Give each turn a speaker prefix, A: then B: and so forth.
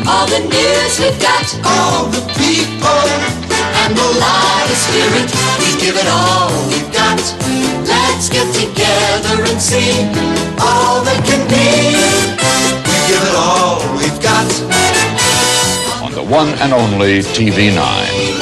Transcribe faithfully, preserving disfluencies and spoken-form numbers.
A: all the news we've got,
B: all the people,
A: and the live spirit. We give it all we've got. Let's get together and see all that can be.
B: we give it all we've got.
C: On the one and only T V nine.